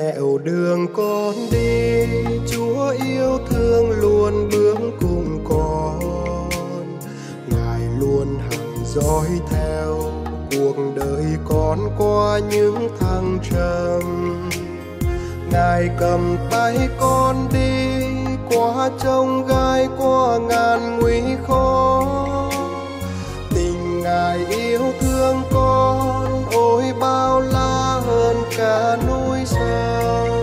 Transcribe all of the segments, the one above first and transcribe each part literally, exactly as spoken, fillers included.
nẻo đường con đi, Chúa yêu thương luôn bước cùng con. Ngài luôn hằng dõi theo cuộc đời con qua những thăng trầm. Ngài cầm tay con đi qua chông gai, qua ngàn nguy khó. Tình Ngài yêu thương con ôi bao la hơn cả núi sông.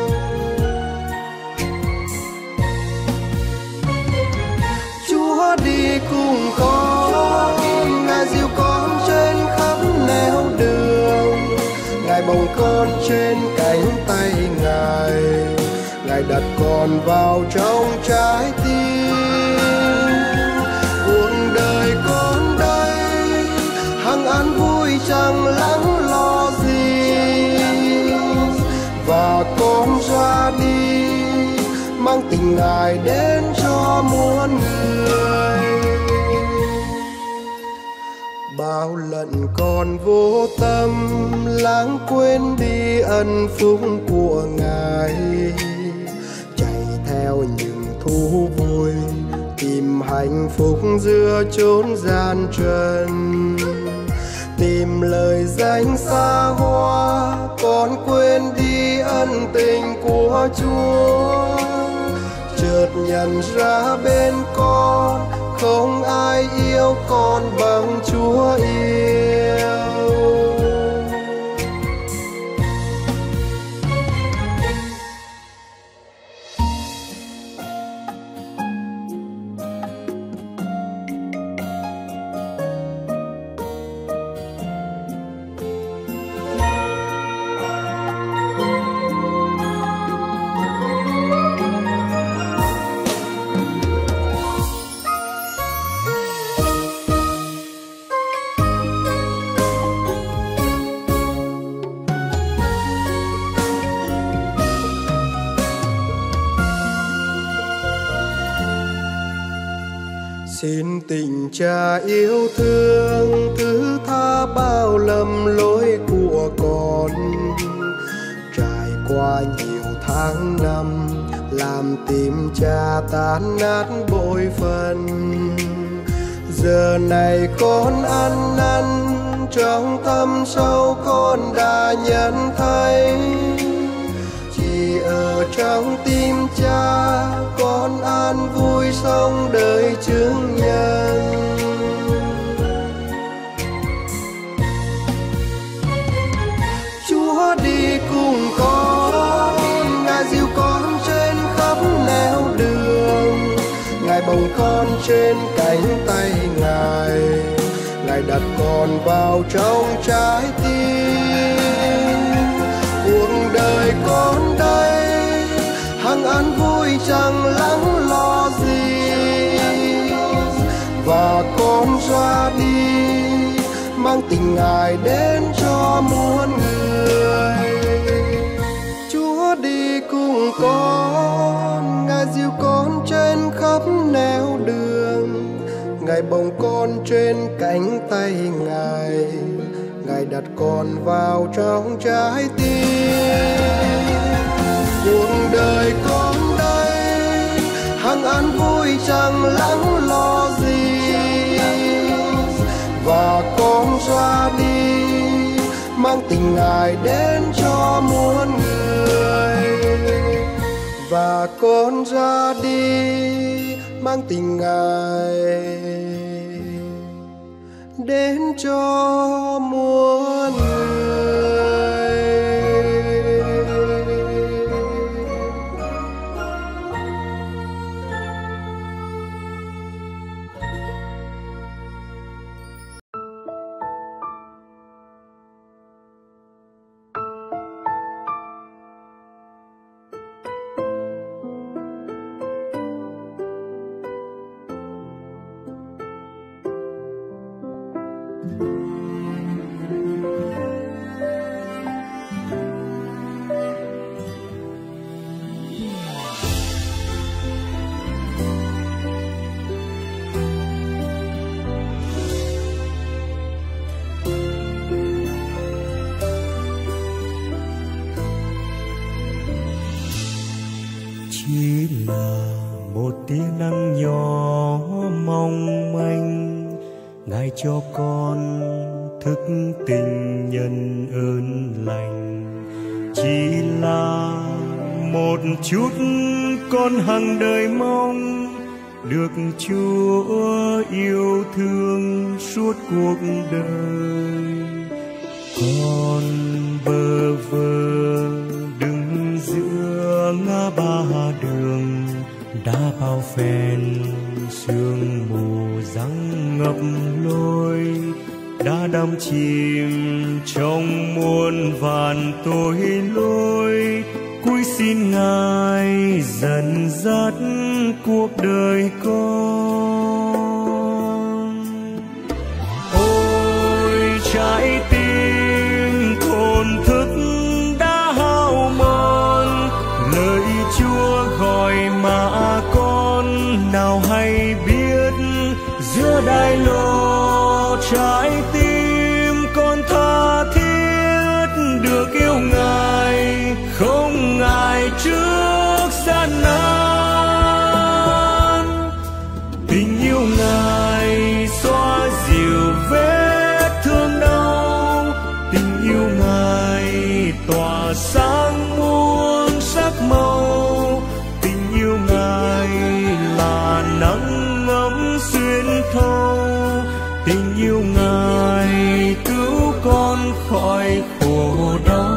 Chúa đi cùng con, Ngài dìu con trên khắp nẻo đường. Ngài bồng con trên cánh tay Ngài, Ngài đặt con vào trong trái tim. Cuộc đời con đây hằng an vui chẳng lắng lo gì, và con ra đi mang tình Ngài đến cho muôn người. Bao lần con vô tâm lãng quên đi ân phúc của Ngài, chạy theo những thú vui tìm hạnh phúc giữa chốn gian trần. Tìm lời danh xa hoa con quên đi ân tình của Chúa. Chợt nhận ra bên con không ai yêu con bằng Chúa yêu. Xin tình Cha yêu thương thứ tha bao lầm lỗi của con. Trải qua nhiều tháng năm làm tim Cha tan nát bội phần. Giờ này con ăn năn trong thâm sâu con đã nhận thấy, chỉ ở trong tim Cha con an vui sống đời chứng nhân. Chúa đi cùng con, Ngài dìu con trên khắp nẻo đường. Ngài bồng con trên cánh tay Ngài, Ngài đặt con vào trong trái tim. Cuộc đời con đây hằng an vui chẳng lắng lo gì, và con ra đi mang tình Ngài đến cho muôn người. Chúa đi cùng con, Ngài dìu con trên khắp nẻo đường. Ngài bồng con trên cánh tay Ngài, Ngài đặt con vào trong trái tim. Cuộc đời con đây hằng an vui chẳng lắng lo gì, và con ra đi mang tình Ngài đến cho muôn người. Và con ra đi mang tình Ngài đến cho muôn người. một tia nắng nhỏ mong manh, Ngài cho con thức tình nhân ơn lành. Chỉ là một chút con hằng đời mong được Chúa yêu thương suốt cuộc đời. Con bơ vơ đứng giữa ngã ba đường, đã bao phen sương mù răng ngập lối, đã đắm chìm trong muôn vàn tội lỗi. Cúi xin Ngài dẫn dắt cuộc đời con. Ôi trái tim thổn thức đã hao mòn, lời Chúa gọi mà con nào hay biết. Giữa đai lô trái tim con tha thiết được yêu Ngài, không ngại trước gian nan. Tình yêu Ngài xóa dịu vết thương đau, tình yêu Ngài tỏa sáng muôn sắc màu, tình yêu Ngài là nắng ấm xuyên thấu, tình yêu Ngài cứu con khỏi khổ đau.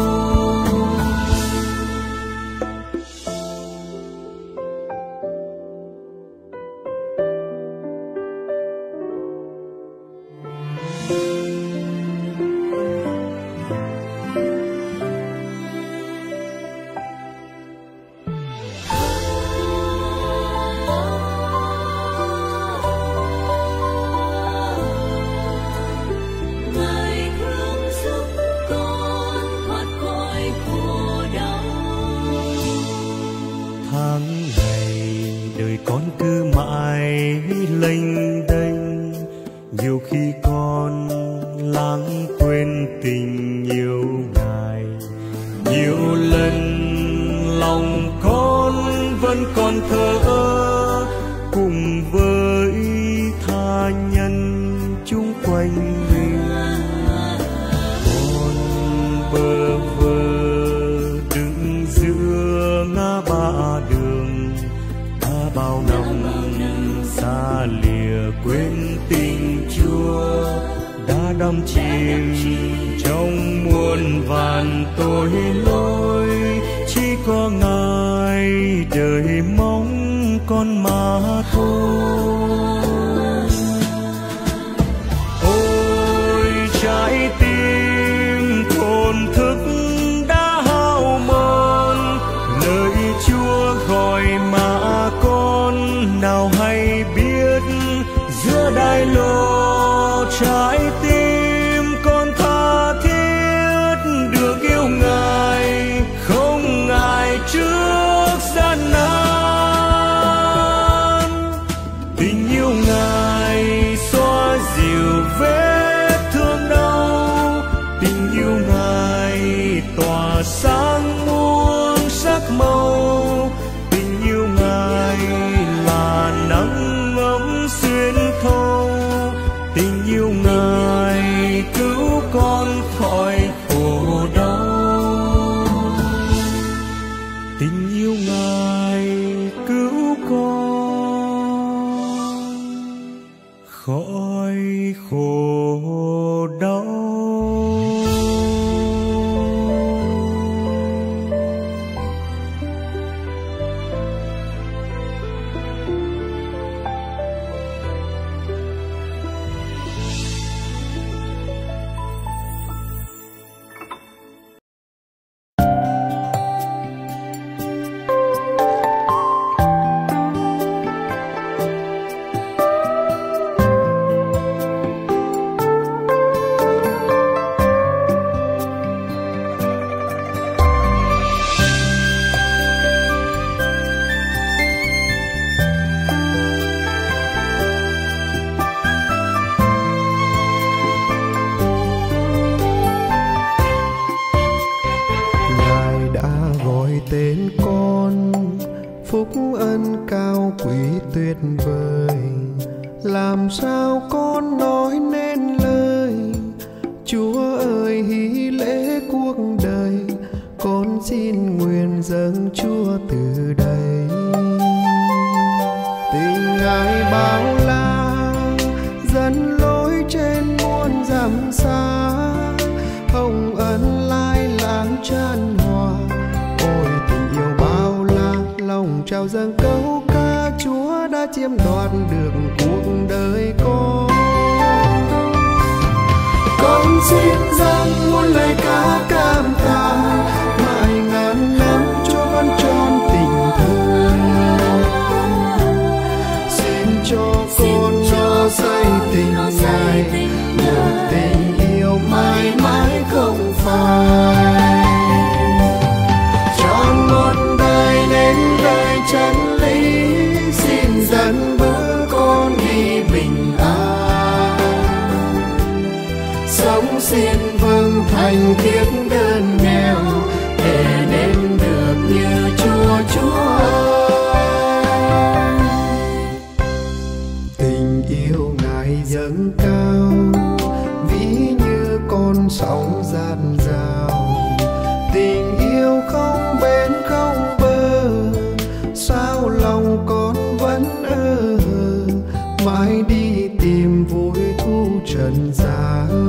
Nhiều khi con lãng quên tình yêu Ngài, nhiều lần lòng con vẫn còn thờ ơ cùng với tha nhân chung quanh mình. Con bơ vơ đứng giữa ngã ba đường, đã bao năm xa lìa quên tình Chúa, đã đắm chìm trong muôn vàn tội lỗi. Chỉ có Ngài đời mong con mà thôi. Ôi trái tim thổn thức đã hao mòn, lời Chúa gọi mà con nào hay biết. Giữa đai lô trái tim con tha thiết được yêu Ngài, không ngại trước gian nan. Tình yêu Ngài xóa dịu vết thương đau, tình yêu Ngài tỏa sáng muôn sắc màu, tình yêu Ngài là nắng ấm xuyên thấu, tình yêu Ngài cứu con khỏi khổ đau, tình yêu Ngài cứu con khỏi khổ đau. tên con phúc ân cao cao quý tuyệt vời, làm sao con nói nên lời. Chúa ơi hí lễ cuộc đời, con xin nguyện dâng Chúa từ đây. Tình Ngài bao la dẫn lối trên muôn dặm xa, hồng ân lai lãng chan hòa. Ôi tình yêu bao la, lòng trao dâng câu ca, Chúa đã chiếm đoạt được cuộc đời con. Con xin dâng muôn lời ca cảm tạ, mãi ngàn năm Chúa vẫn tròn tình thương. Xin cho con nó say tình Ngài, một tình yêu mãi mãi không phai. Trọn một đời đến đời chân lý, xin dẫn bước con đi bình an. Sống xin vâng thành kiếp đơn nghèo, để nên được như Chúa Chúa ơi. Tình yêu Ngài dâng cao, vĩ như con sóng dạt dào. Tình yêu không bến không bờ, sao lòng con vẫn ơ hờ, mãi đi tìm vui thu trần gian.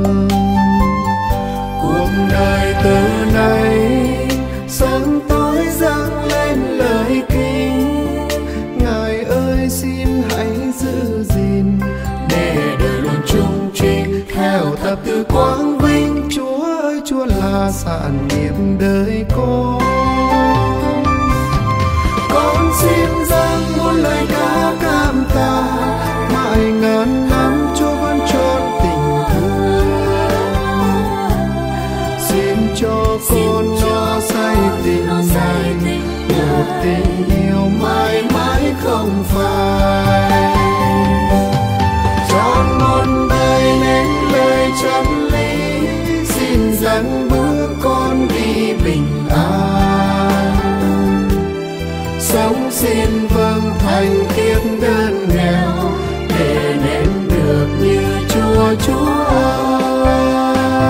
Cuộc đời từ nay sớm tối dâng lên lời kính, Ngài ơi xin hãy giữ gìn, để đời luôn trung trinh theo thập tự quang vinh. Chúa ơi Chúa là sản nghiệp đời con. Con xin dâng muôn lời ca cảm tạ, mãi ngàn năm Chúa vẫn tròn tình thương. Xin cho con nó say tình Ngài, một tình yêu mãi mãi không phai. Trọn một đời nên lời chân lý, xin dẫn bước con đi bình an. Sống xin vâng thành kiếp đơn nghèo, để nên được như Chúa Chúa ơi.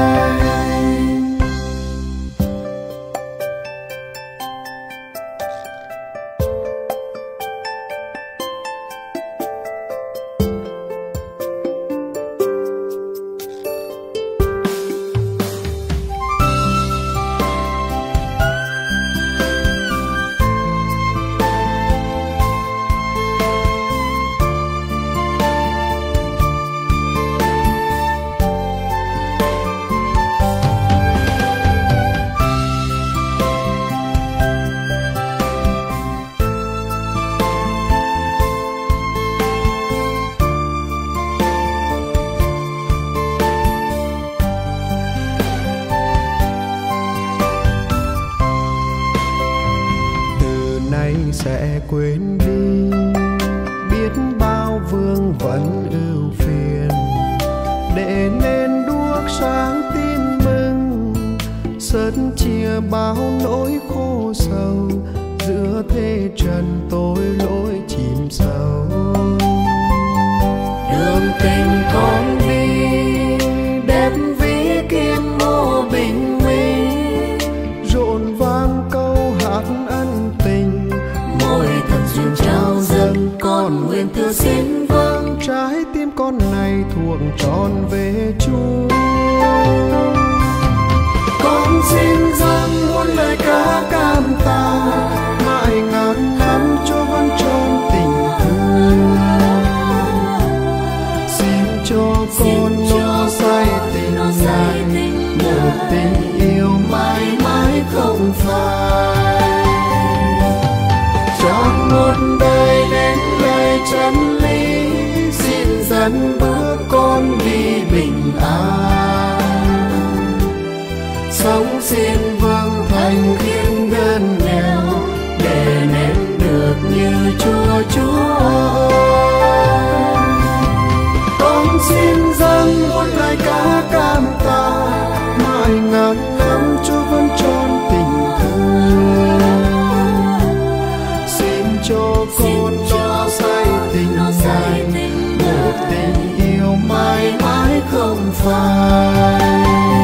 Sẽ quên đi biết bao vương vấn ưu phiền, để nên đuốc sáng tin mừng, sớt chia bao nỗi khổ sầu, giữa thế trần tôi lỗi chìm sâu. Đường tình con đi đẹp vĩ kim mô bình minh, rộn vang câu hát ân tình, môi thần duyên trao dâng con nguyện thưa xin vâng. Trái tim con này thuộc tròn về Chúa. Con xin dâng muôn lời ca cảm tạ, mãi ngàn năm Chúa vẫn tròn tình thương. Xin cho con nó say tình Ngài, một tình yêu mãi mãi không phai. Trọn một đời đến lời chân lý, xin dẫn bước con đi bình an. Sống xin vâng thành kiếp đơn nghèo, để nên được như Chúa Chúa ơi. Con xin dâng muôn lời ca cảm tạ, mãi ngàn năm Chúa vẫn tròn tình thương. Xin cho con nó vai.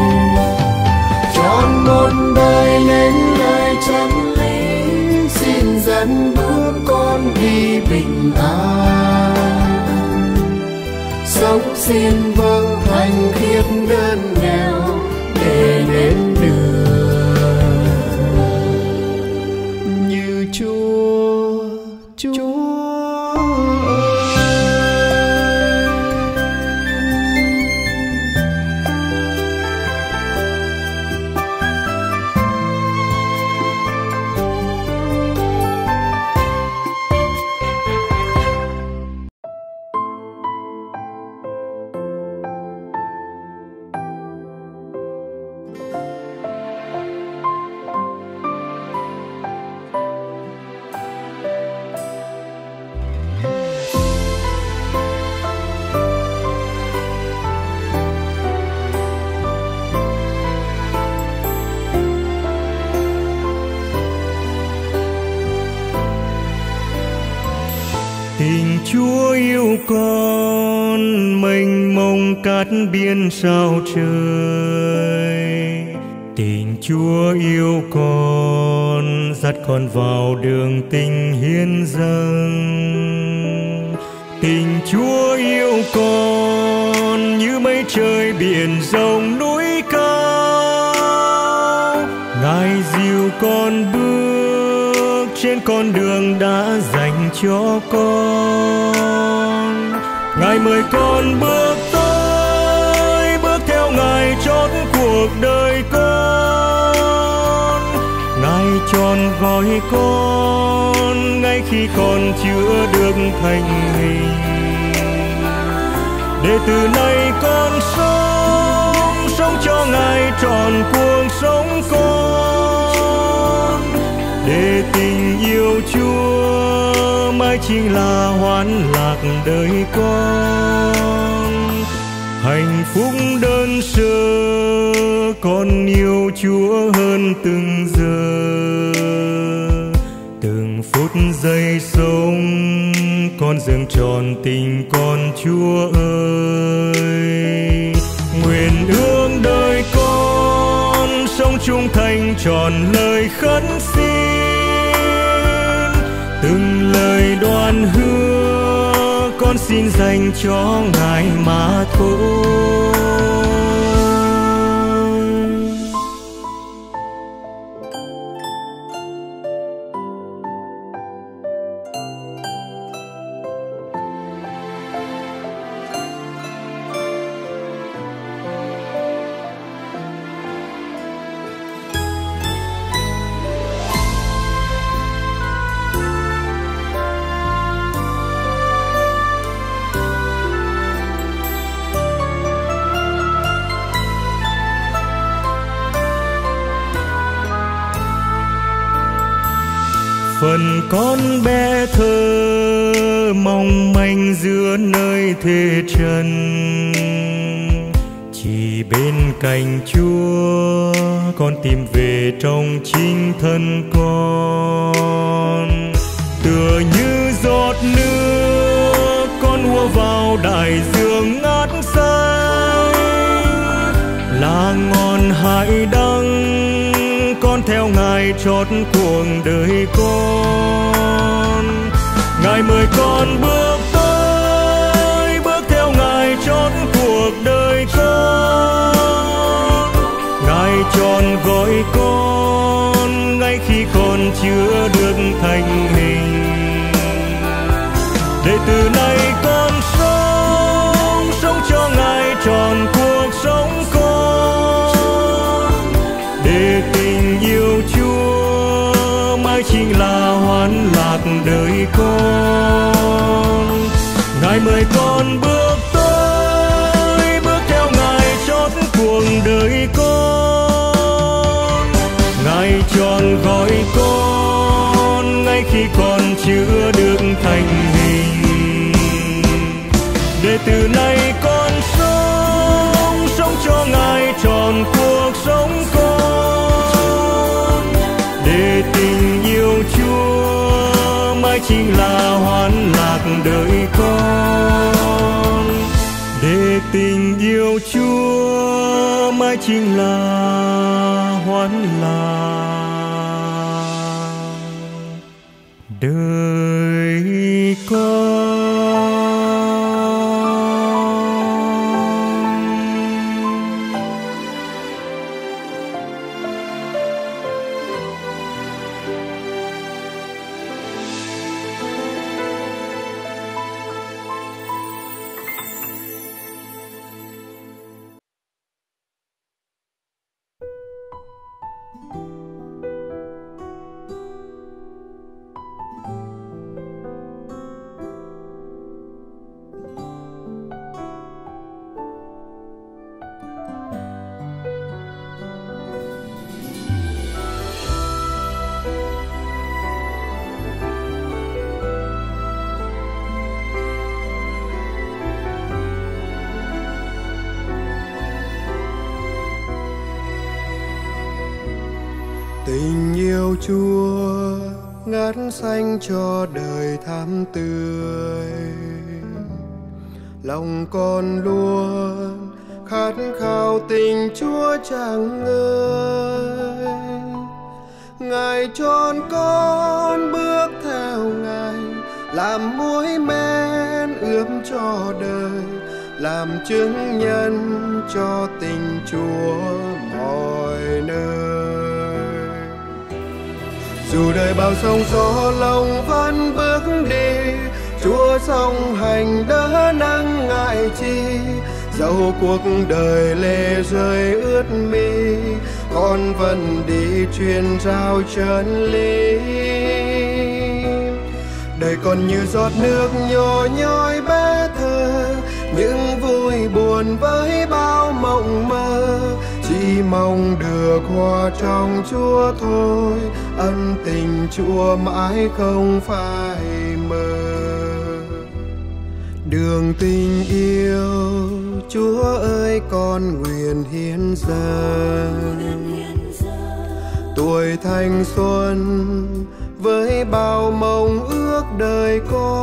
Trọn một đời lên lời chân lý, xin dẫn bước con đi bình an. Sống xin vâng thanh khiết đơn nghèo để đến được như Chúa, Chúa. Tình Chúa yêu con mênh mông cát biển sao trời. Tình Chúa yêu con dắt con vào đường tình hiến dâng. Tình Chúa yêu con như mây trời biển rộng núi cao. Ngài dìu con bước trên con đường đã dành cho con. Ngài mời con bước tới, bước theo Ngài chót cuộc đời con. Ngài tròn gói con ngay khi còn chưa được thành hình, để từ nay con sống, sống cho Ngài trọn cuộc sống con. Để tình yêu Chúa mãi chính là hoan lạc đời con. Hạnh phúc đơn sơ con yêu Chúa hơn từng giờ, từng phút giây sống con dâng trọn tình con Chúa ơi. Nguyện ước đời con sống trung thành trọn lời khấn xin, từng lời đoan hứa con xin dành cho Ngài mà thôi. Phần con bé thơ mong manh giữa nơi thế trần, chỉ bên cạnh Chúa con tìm về trong chính thân con. Tựa như giọt nước con ùa vào đại dương ngát xanh, là ngọn hải đăng con theo Ngài trót cuộc đời con. Ngài mời con bước tới, bước theo Ngài trót cuộc đời con. Ngài tròn gọi con ngay khi còn chưa được thành hình, để từ nay con sống, sống cho Ngài tròn cuộc sống con. Để tình yêu Chúa mãi chính là hoan lạc đời con. Ngài mời con bước tới, bước theo Ngài trót cuộc đời con. Ngài tròn gọi con ngay khi còn chưa được thành hình, để từ nay con sống, sống cho Ngài tròn cuộc sống con. Để tình yêu Chúa mãi chính là hoan lạc đời con. Để tình yêu Chúa mãi chính là hoan lạc đời con. Tình yêu Chúa ngát xanh cho đời thắm tươi, lòng con luôn khát khao tình Chúa chẳng ngơi. Ngài chọn con bước theo Ngài, làm muối men ướm cho đời, làm chứng nhân cho tình Chúa mọi nơi. Dù đời bao sóng gió lòng vẫn bước đi, Chúa song hành đỡ nắng ngại chi. Dẫu cuộc đời lệ rơi ướt mi, con vẫn đi truyền rao chân lý. Đời còn như giọt nước nhỏ nhoi bé thơ, những vui buồn với bao mộng mơ. Chỉ mong được hòa trong Chúa thôi, ân tình Chúa mãi không phai mờ. Đường tình yêu Chúa ơi con nguyện hiến dâng, tuổi thanh xuân với bao mong ước đời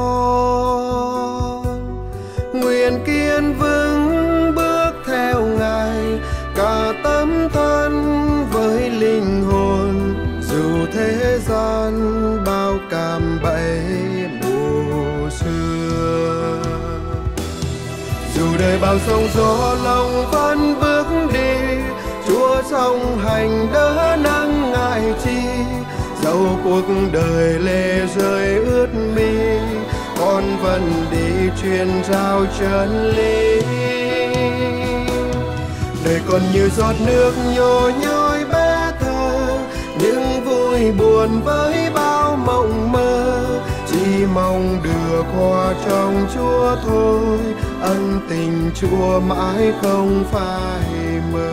con. Nguyện kiên vững bước theo Ngài, cả tâm thân với linh hồn. Dù thế gian bao cạm bẫy mù sưa, dù đời bao sóng gió lòng vẫn bước đi, Chúa song hành đỡ nắng ngại chi. Dẫu cuộc đời lệ rơi ướt mi, con vẫn đi truyền rao chân lý. Đời còn như giọt nước nhỏ nhoi bé thơ, những vui buồn với bao mộng mơ. Chỉ mong được hòa trong Chúa thôi, ân tình Chúa mãi không phai mờ.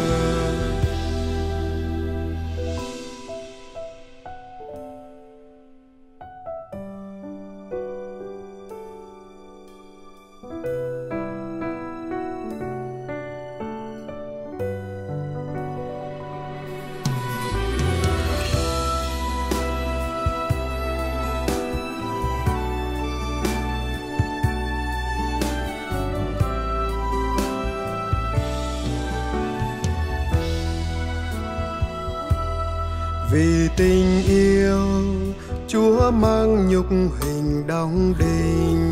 Vì tình yêu Chúa mang nhục hình đóng đinh,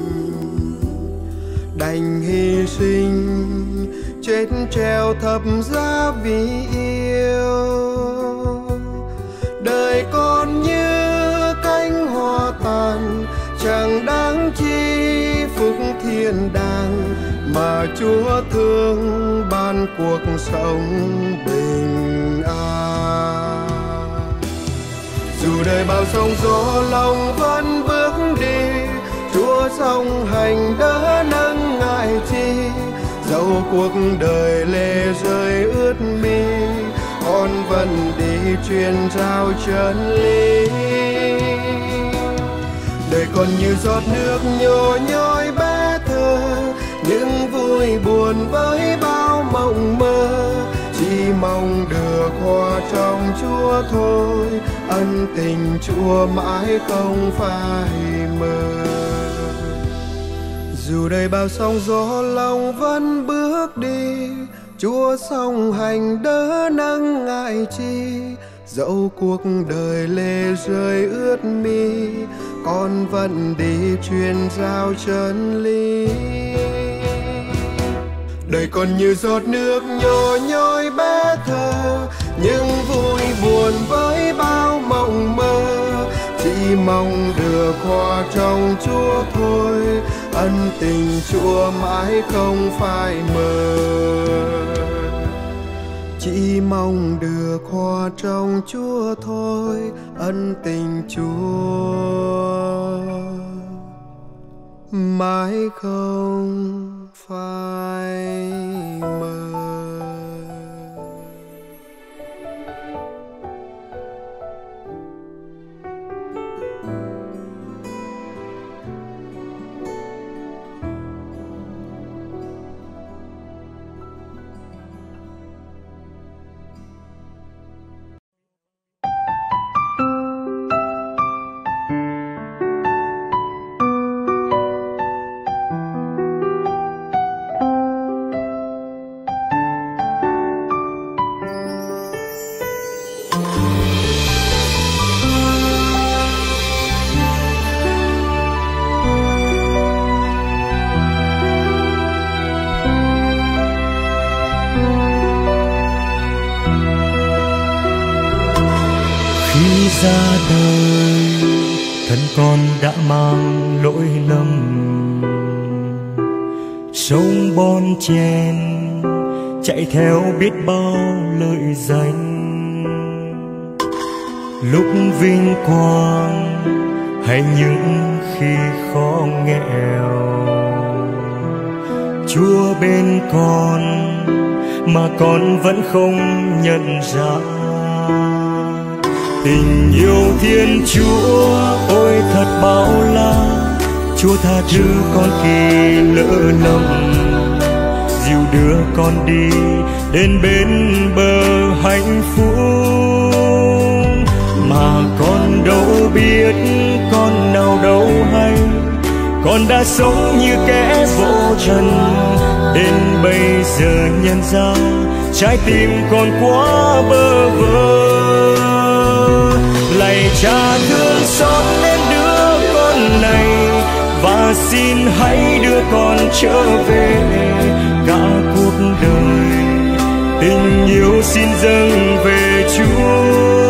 đành hy sinh chết treo thập giá vì yêu. Đời con như cánh hoa tàn, chẳng đáng chi phúc thiên đàng, mà Chúa thương ban cuộc sống bình an. Dù đời bao sóng gió lòng vẫn bước đi, Chúa song hành đỡ nắng ngại chi. Dẫu cuộc đời lệ rơi ướt mi, con vẫn đi truyền rao chân lý. Đời còn như giọt nước nhỏ nhoi bé thơ, những vui buồn với bao mộng mơ. Chỉ mong được hòa trong Chúa thôi, ân tình Chúa mãi không phai mờ. Dù đời bao sóng gió lòng vẫn bước đi, Chúa song hành đỡ nắng ngại chi. Dẫu cuộc đời lệ rơi ướt mi, con vẫn đi truyền giao chân lý. Đời còn như giọt nước nhỏ nhoi bé thơ, nhưng vui buồn với bao mộng mơ. Chỉ mong được hòa trong Chúa thôi, ân tình Chúa mãi không phai mờ. Chỉ mong được hòa trong Chúa thôi, ân tình Chúa mãi không phai mờ. Ra đời thân con đã mang lỗi lầm, sống bon chen chạy theo biết bao lợi danh. Lúc vinh quang hay những khi khó nghèo, Chúa bên con mà con vẫn không nhận ra. Tình yêu Thiên Chúa ôi thật bao la, Chúa tha thứ con khi lỡ lầm, dìu đưa con đi đến bên bờ hạnh phúc. Mà con đâu biết, con nào đâu hay, con đã sống như kẻ vô trần. Đến bây giờ nhận ra trái tim con quá bơ vơ. Lạy Cha thương xót đến đứa con này, và xin hãy đưa con trở về. Cả cuộc đời tình yêu xin dâng về Chúa,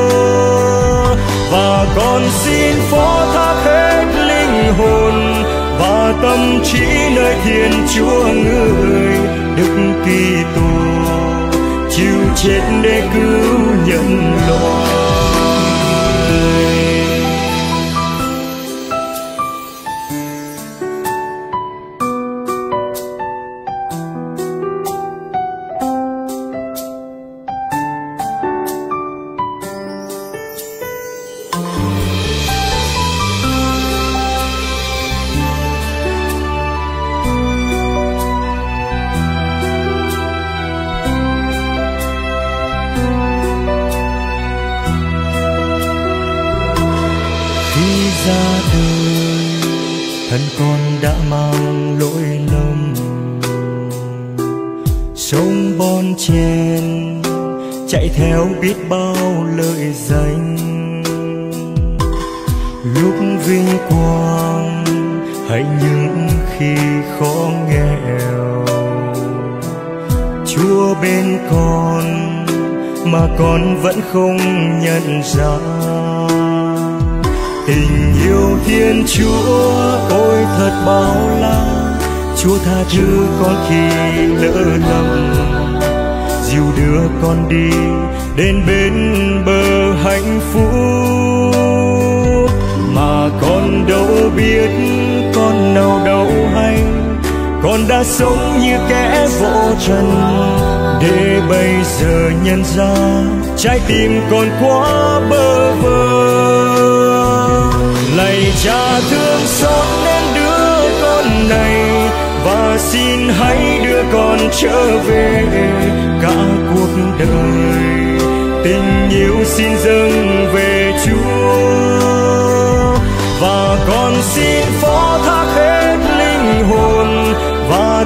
và con xin phó thác hết linh hồn và tâm trí nơi Thiên Chúa người. Đức Kitô chịu chết để cứu nhân loại. Ra đời thân con đã mang lỗi lầm, sống bon chen chạy theo biết bao lợi danh. Lúc vinh quang hay những khi khó nghèo, Chúa bên con mà con vẫn không nhận ra. Tình yêu Thiên Chúa ôi thật bao la, Chúa tha thứ con khi lỡ lầm, dìu đưa con đi đến bên bờ hạnh phúc. Mà con đâu biết, con nào đâu hay, con đã sống như kẻ vô trần. Để bây giờ nhận ra trái tim con quá bơ vơ. Lạy Cha thương xót đến đứa con này, và xin hãy đưa con trở về. Cả cuộc đời tình yêu xin dâng về Chúa, và con xin phó thác hết linh hồn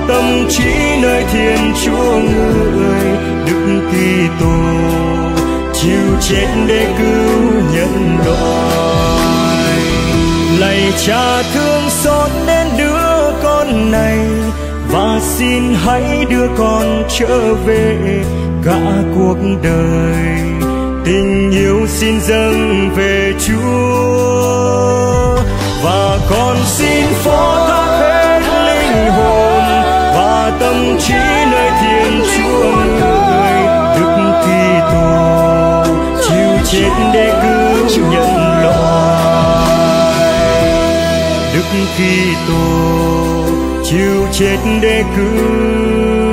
tâm trí nơi Thiên Chúa người. Đức Kitô chịu chết để cứu nhân loại. Lạy Cha thương xót đến đứa con này, và xin hãy đưa con trở về cả cuộc đời. Tình yêu xin dâng về Chúa, và con xin phó thác hết linh hồn và tâm trí nơi Thiên Chúa người. Đức Kitô chịu chết để cứu nhân loại. Đức Kitô chịu chết để cứu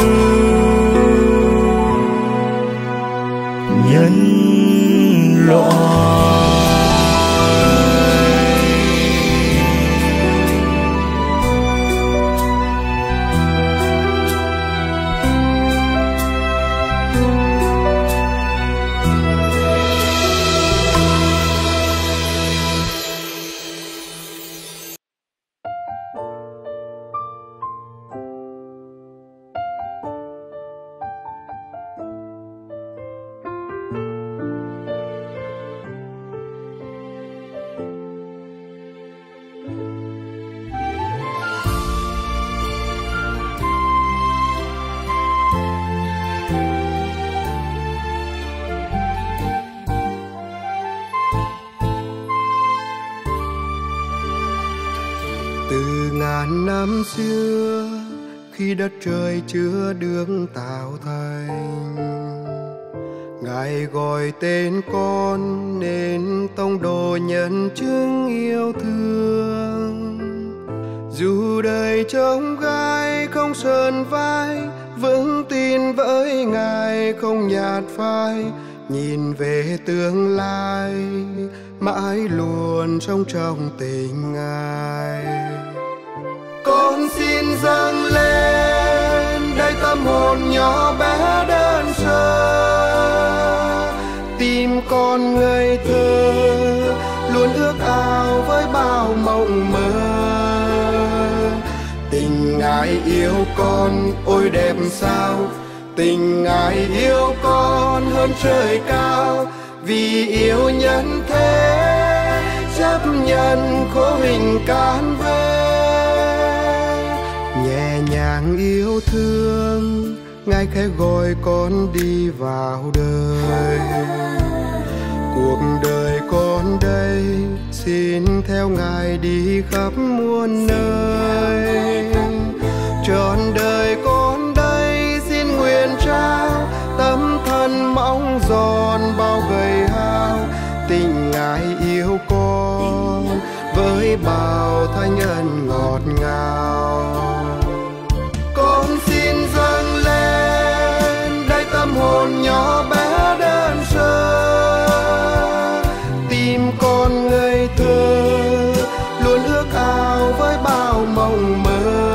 nhân loại. Ngàn năm xưa khi đất trời chưa được tạo thành, Ngài gọi tên con nên tông đồ nhân chứng yêu thương. Dù đời trông gai không sờn vai, vững tin với Ngài không nhạt phai. Nhìn về tương lai mãi luôn sống trong tình Ngài. Con xin dâng lên đây tâm hồn nhỏ bé đơn sơ, tim con ngây thơ luôn ước ao với bao mộng mơ. Tình Ngài yêu con ôi đẹp sao, tình Ngài yêu con hơn trời cao. Vì yêu nhân thế chấp nhận khổ hình can về, nhẹ nhàng yêu thương Ngài khẽ gọi con đi vào đời. Cuộc đời con đây xin theo Ngài đi khắp muôn nơi. Trọn đời con đây xin nguyện trao tấm thân mong giòn bao gầy hao. Tình Ngài yêu con với bao thanh ân ngọt ngào. Con xin dâng lên đây tâm hồn nhỏ bé đơn sơ, tim con ngây thơ luôn ước ao với bao mộng mơ.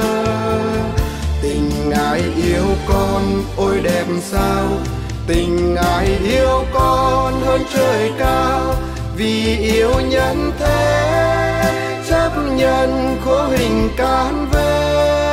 Tình Ngài yêu con ôi đẹp sao, tình Ngài yêu con hơn trời cao. Vì yêu nhân thế chấp nhận khổ hình can về.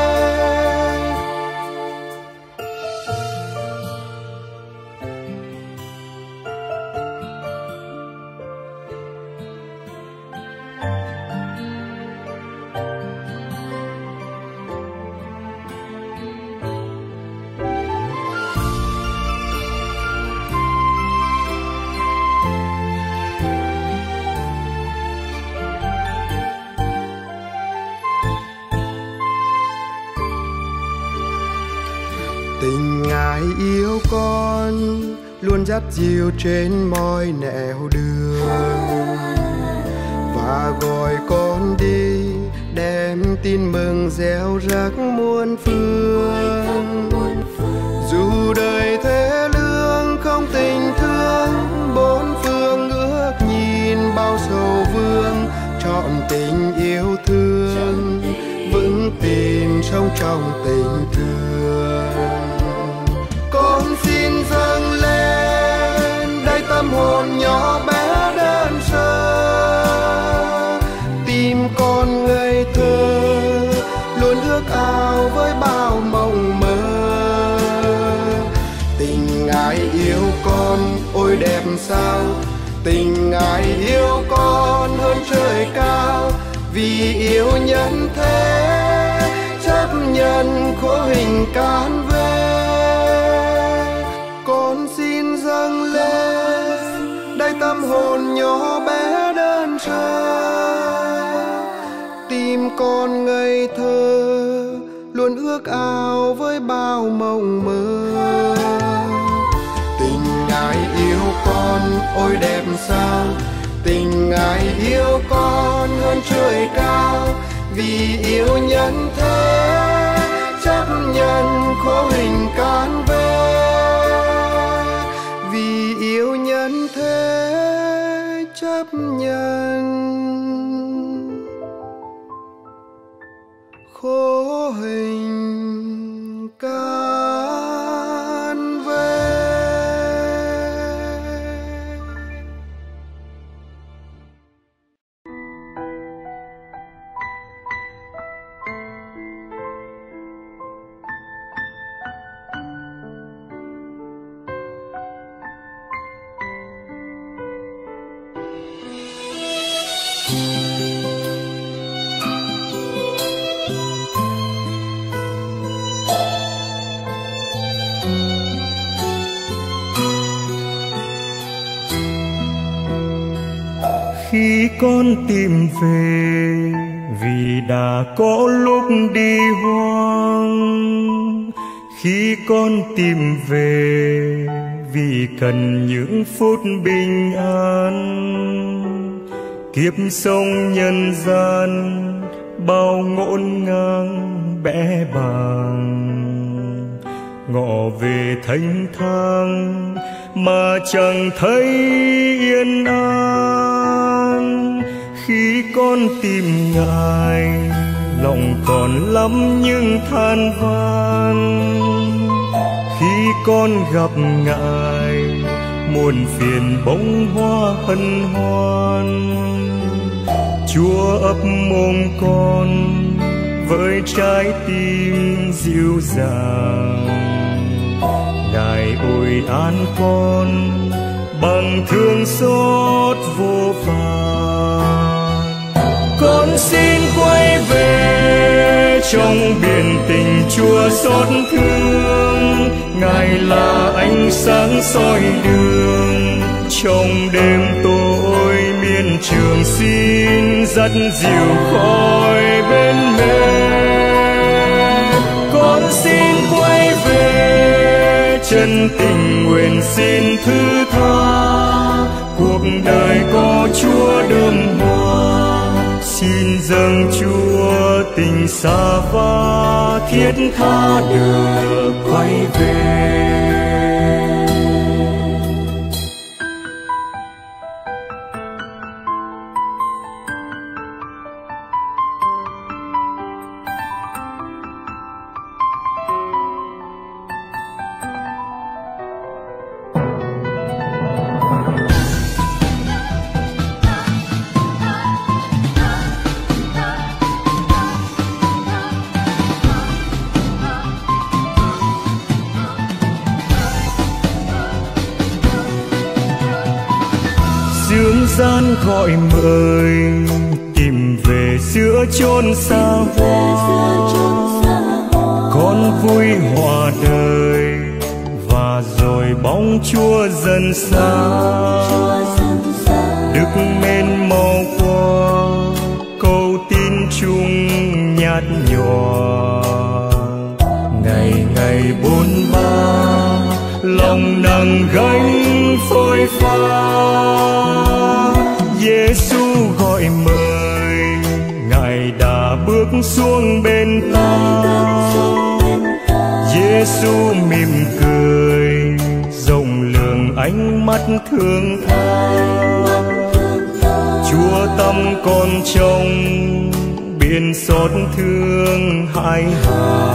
Tình Ngài yêu con luôn dắt dìu trên mọi nẻo đường, và gọi con đi đem tin mừng gieo rắc muôn phương. Dù đời thế lương không tình thương, bốn phương ước nhìn bao sầu vương. Trọn tình yêu thương vững tin sống trong tình thương. Con xin dâng lên đây tâm hồn nhỏ bé đơn sơ, tim con ngây thơ luôn ước ao với bao sao. Tình Ngài yêu con hơn trời cao, vì yêu nhân thế chấp nhận khổ hình can về. Con xin dâng lên đây tâm hồn nhỏ bé đơn trơ, tim con ngây thơ luôn ước ao với bao mộng mơ. Tình Ngài yêu con ôi đẹp sao, tình Ngài yêu con hơn trời cao, vì yêu nhân thế chấp nhận khổ hình can về. Vì yêu nhân thế chấp nhận khổ hình can về. Khi con tìm về vì đã có lúc đi hoang, khi con tìm về vì cần những phút bình an, kiếp sống nhân gian bao ngổn ngang bẽ bàng, ngọ về thênh thang mà chẳng thấy yên an. Khi con tìm Ngài lòng còn lắm những than van, khi con gặp Ngài muôn phiền bông hoa hân hoan. Chúa ấp mồm con với trái tim dịu dàng, Ngài ủi an con bằng thương xót vô vàn. Con xin quay về trong biển tình Chúa xót thương, Ngài là ánh sáng soi đường trong đêm tối miên trường. Xin dắt dìu khói bên mê, con xin quay về chân tình nguyện xin thứ tha. Cuộc đời có Chúa đơm hoa, xin dâng Chúa tình xa vã thiết tha được quay về. Dương gian gọi mời tìm về giữa chốn xa hoa, con vui hòa đời và rồi bóng Chúa dần xa. Đức mến mau qua câu tin chung nhạt nhòa, ngày ngày bôn ba lòng nặng gánh phôi pha. Giêsu gọi mời, Ngài đã bước xuống bên ta. Giêsu mỉm cười, rộng lượng ánh mắt thương tha. Chúa tâm con trông, biển xót thương hai hà.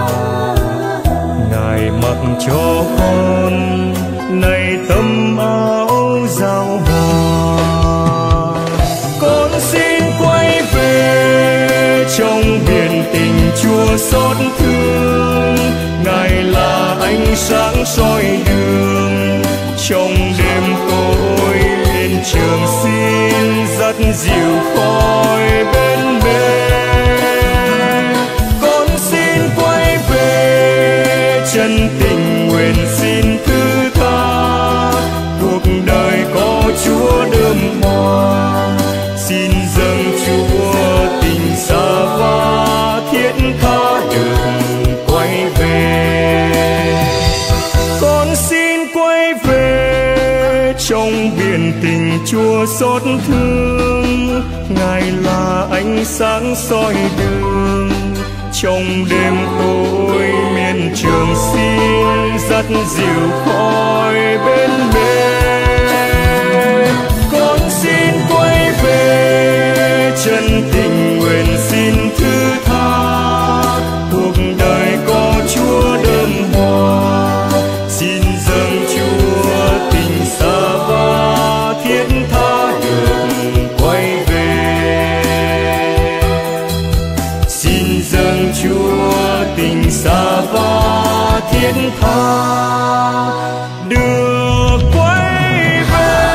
Ngài mặc cho con này tấm áo giao hòa. Con xin quay về trong biển tình Chúa xót thương, Ngài là ánh sáng soi đường trong đêm tối nguyện xin thứ tha, cuộc đời có Chúa đơm hoa. Xin dâng Chúa tình xa va, thiết tha được quay về. Con xin quay về trong biển tình Chúa xót thương. Ngài là ánh sáng soi đường trong đêm tối miền Trường Xin, dắt dịu khói bên bề. Con xin quay về chân tình nguyện xin thứ tha, cuộc đời có Chúa đơm hoa. Xin dâng Chúa tình xa va, thiết tha được quay về. Xin dâng Chúa tình xa va, thiết tha được quay về.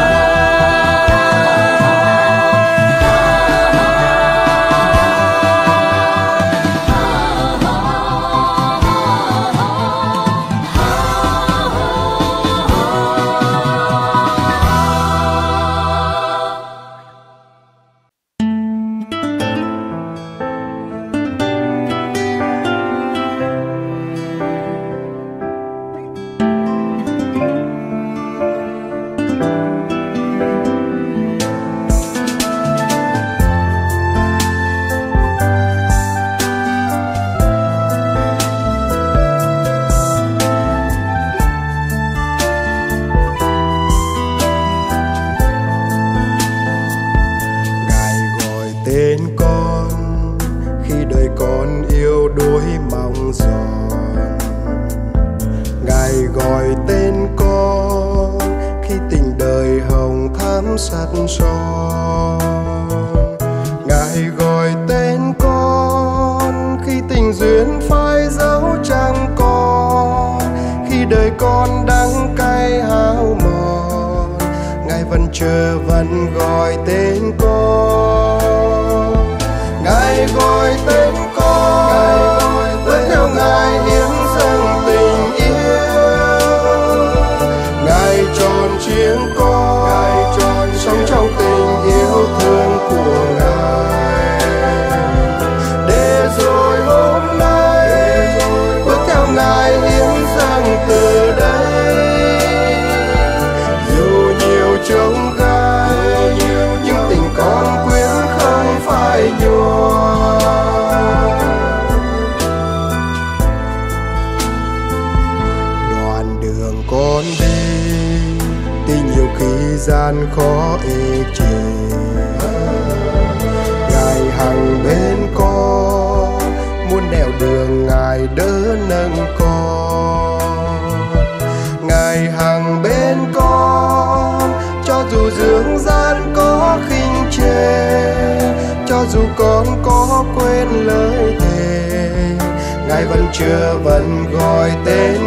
Sắt son, Ngài gọi tên con khi tình duyên phai dấu chẳng còn, khi đời con đắng cay hao mòn. Ngài vẫn chờ vẫn gọi tên con. Ngài gọi tên con, bước theo Ngài hiến dâng tình yêu. Ngài tròn chiếng con, sống trong tình yêu thương của Ngài. Để rồi hôm nay bước theo Ngài hiến dâng từ đây. Dù nhiều chông gai, nhưng tình con quyến không phải nhòa. Đoạn đường con đi tuy nhiều khi gian khó ê chề, Ngài hằng bên con, muôn nẻo đường Ngài đỡ nâng con. Ngài hằng bên con, cho dù dương gian có khinh chê, cho dù con có quên lời thề, Ngài vẫn chưa vẫn gọi tên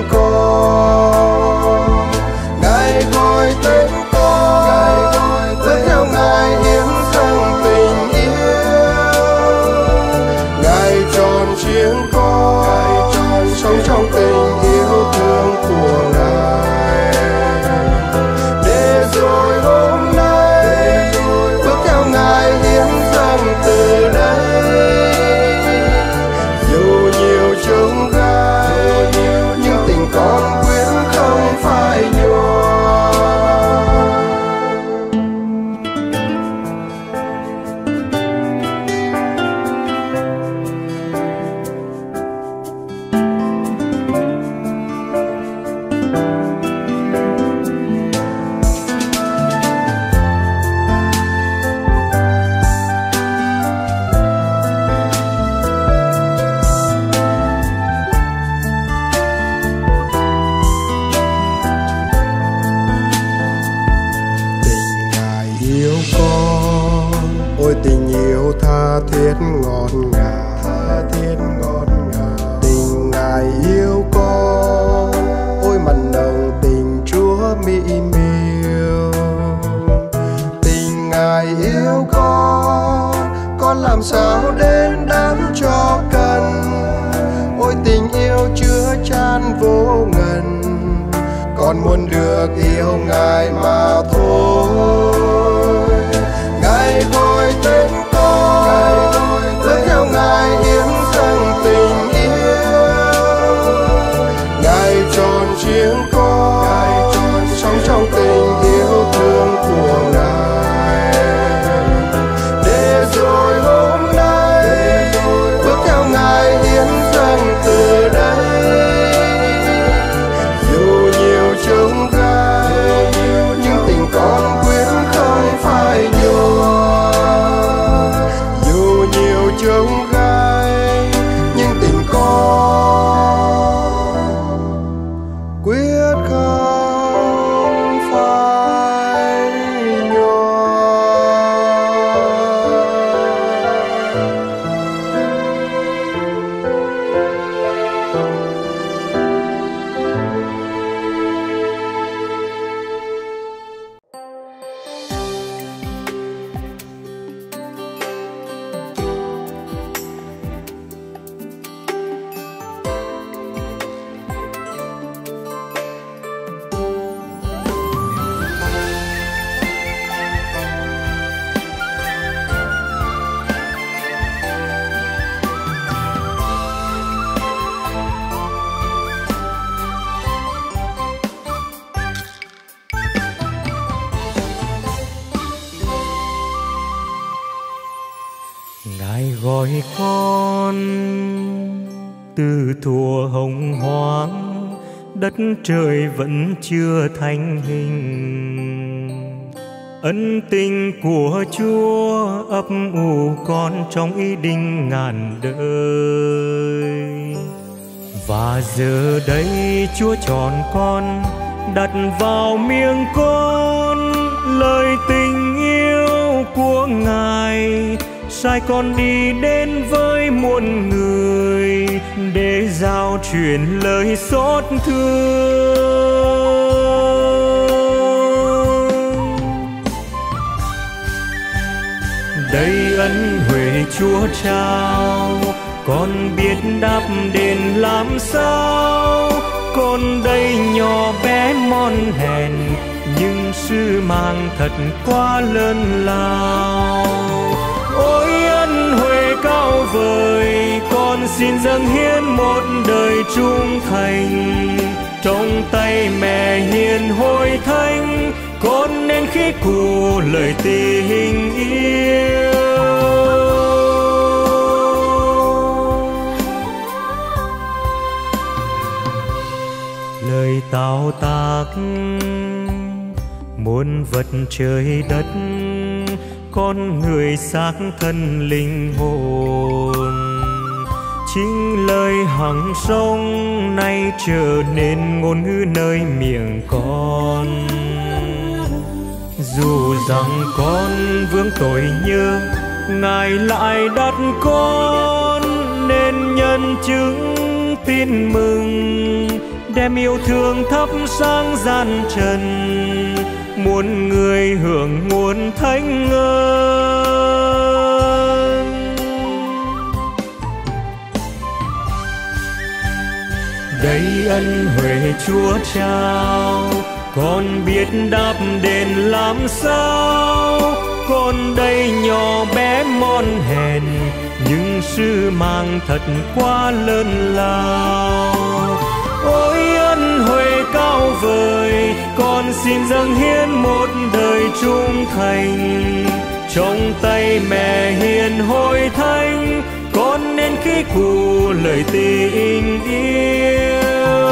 con. Ngài gọi tên con, bước theo Ngài hiến dâng tình yêu. Ngài tròn chiếng con, sống trong tình yêu thương của Ngài. Để rồi hôm nay bước theo Ngài hiến dâng từ đây. Dù nhiều chông gai, nhưng tình con muốn được yêu Ngài mà thôi. Ngài gọi tên con, bước theo Ngài hiến dâng tình yêu. Ngài tròn chiếc con, sống trong tình yêu thương của Ngài. Để rồi hôm nay bước theo Ngài hiến dâng từ đây. Dù nhiều chông gai, nhưng tình con quyết không phai nhòa. Dù nhiều chông gai, nhưng tình con quyết không phai nhòa. Ngài gọi con từ thuở hồng hoang, đất trời vẫn chưa thành hình. Ân tình của Chúa ấp ủ con trong ý định ngàn đời. Và giờ đây Chúa chọn con, đặt vào miệng con lời tình yêu của Ngài. Sai con đi đến với muôn người để giao truyền lời xót thương. Đây ân huệ Chúa trao, con biết đáp đền làm sao. Con đây nhỏ bé mon hèn, nhưng sứ mạng thật quá lớn lao. Ôi ân huệ cao vời, con xin dâng hiến một đời trung thành. Trong tay mẹ hiền hối thánh, con nên khí cụ lời tình yêu. Lời tạo tác muôn vật trời đất, con người xác thân linh hồn. Chính lời hằng sống nay trở nên ngôn ngữ nơi miệng con. Dù rằng con vướng tội nhơ, Ngài lại đặt con nên nhân chứng tin mừng, đem yêu thương thắp sáng gian trần. Muôn người hưởng nguồn thánh ơn. Đây ân huệ Chúa trao, con biết đáp đền làm sao. Con đây nhỏ bé mon hèn, nhưng sứ mạng thật quá lớn lao. Ôi ân huệ cao vời, con xin dâng hiến một đời trung thành. Trong tay mẹ hiền hối thánh, con nên khí cụ lời tình yêu.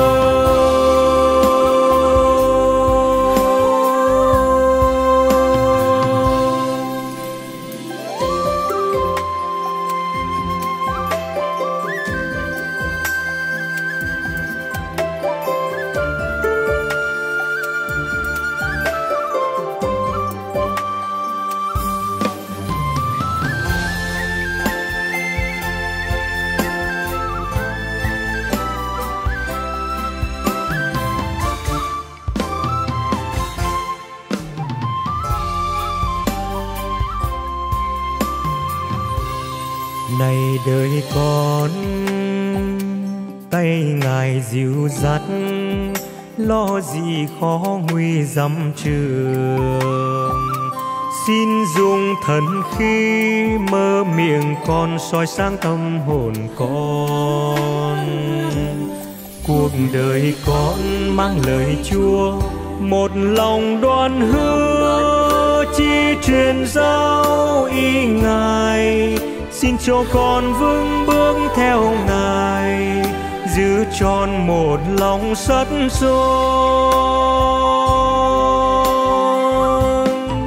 Này đời con, tay Ngài dìu dắt, lo gì khó nguy dặm trường. Xin dùng thần khí mơ miệng con soi sáng tâm hồn con. Cuộc đời con mang lời Chúa, một lòng đoan hứa chi truyền giao ý Ngài. Xin cho con vững bước theo Ngài, giữ tròn một lòng sắt son.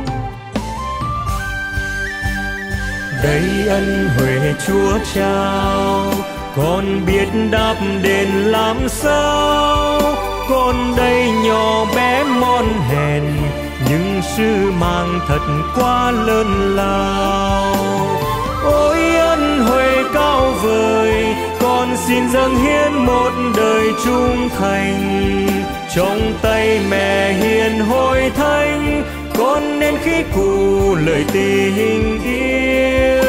Đây ân huệ Chúa trao, con biết đáp đền làm sao. Con đây nhỏ bé mòn hèn, nhưng sứ mang thật quá lớn lao. Ôi ân huệ cao vời, con xin dâng hiến một đời trung thành. Trong tay mẹ hiền hội thánh, con nên khí cụ lời tình yêu.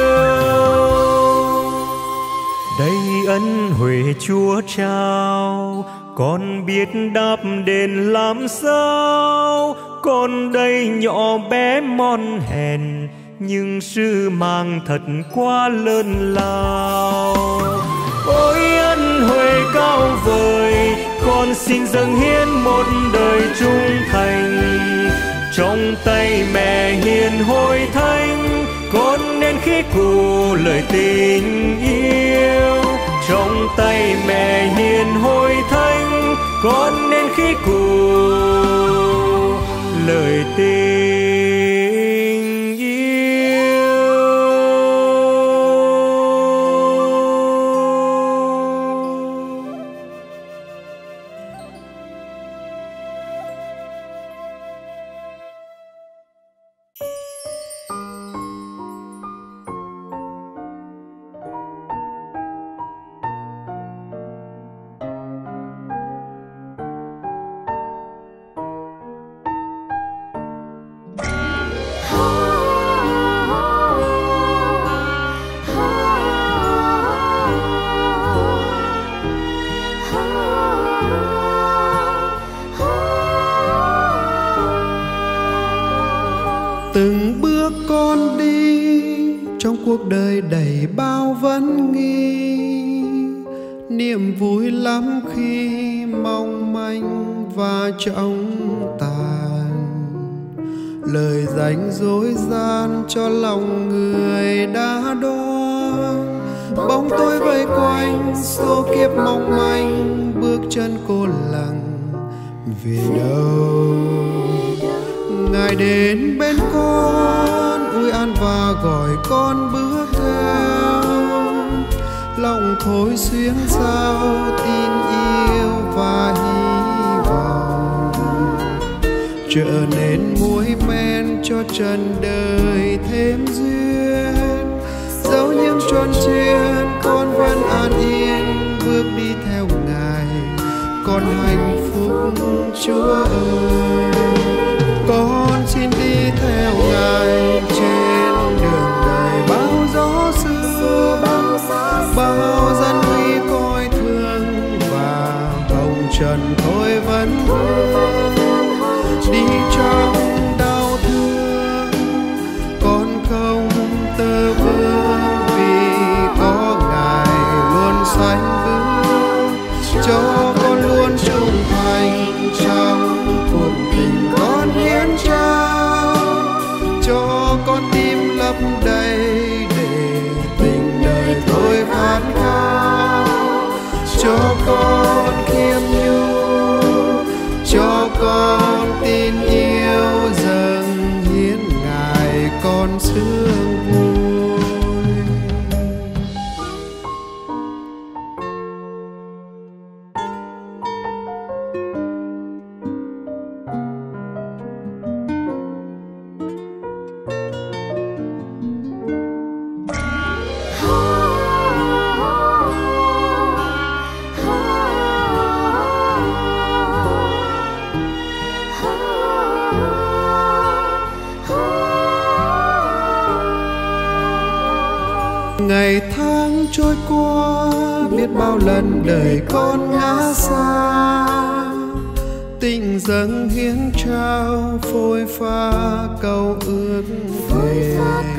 Đây ân huệ Chúa trao, con biết đáp đền làm sao. Con đây nhỏ bé mòn hèn, nhưng sứ mang thật quá lớn lao. Ôi ân huệ cao vời, con xin dâng hiến một đời trung thành. Trong tay mẹ hiền hội thánh, con nên khí cụ lời tình yêu. Trong tay mẹ hiền hội thánh, con nên khí cụ lời tình yêu. Từng bước con đi trong cuộc đời đầy bao vấn nghi, niềm vui lắm khi mong manh và trọng tàn. Lời danh dối gian cho lòng người đã đoán, bóng tối vây quanh số kiếp mong manh, bước chân cô lặng về đâu. Ngài đến bên con ui an và gọi con bước theo, lòng thôi xuyến sao tin yêu và hy vọng, trở nên muối men cho trần đời thêm duyên. Dẫu những tròn chuyên con vẫn an yên bước đi theo Ngài, con hạnh phúc Chúa ơi. Con xin đi theo Ngài trên đường đời bao gió xưa, bao gian nguy coi thương và hồng trần thôi vẫn vương. Đi trong đau thương con không tơ vương, vì có Ngài luôn sánh bước, cho con luôn trung thành trong cuộc tình con hiến trao. Cho con tim lấp đầy để tình đời thôi khát khao, cho con khiêm nhu, cho con tin yêu dâng hiến Ngài con sướng vui. Ngày tháng trôi qua biết bao lần đời con ngã xa, tình dâng hiến trao phôi pha câu ước về.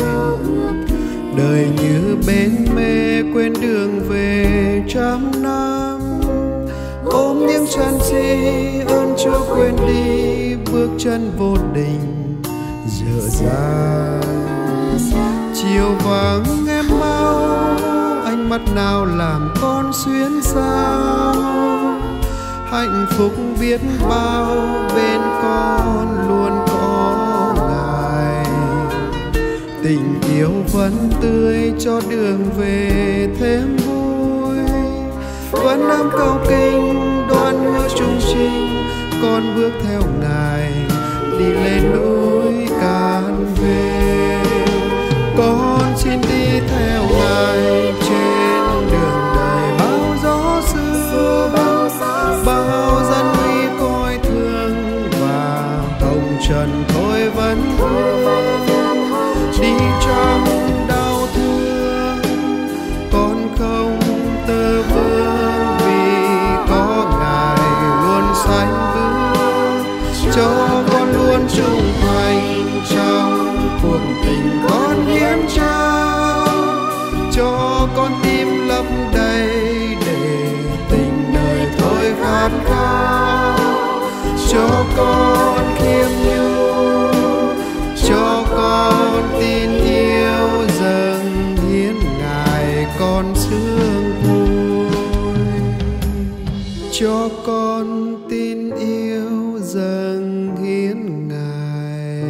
Đời như bên mê quên đường về trăm năm, ôm những chân gì ơn chưa quên đi, bước chân vô định dở dang. Chiều vắng em mau, ánh mắt nào làm con xuyến sao, hạnh phúc biết bao bên con luôn có ngài. Tình yêu vẫn tươi cho đường về thêm vui, vẫn năm cầu kinh đoan hứa chung trình, con bước theo ngài đi lên núi Can về. Con xin đi theo ngài trên đường đời bao gió xưa, bao gian nguy coi thương và hồng trần thôi vẫn vương. Đi trong đau thương con không tơ vương, vì có ngài luôn sánh bước, cho con luôn trung thành trong cuộc tình con hiến trao, cho con tim lấp đầy để tình đời thôi khát khao, cho con khiêm nhu, cho con tin yêu dâng hiến ngài con sướng vui, cho con tin yêu dâng hiến ngài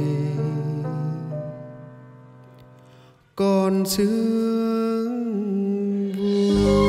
con sướng vui.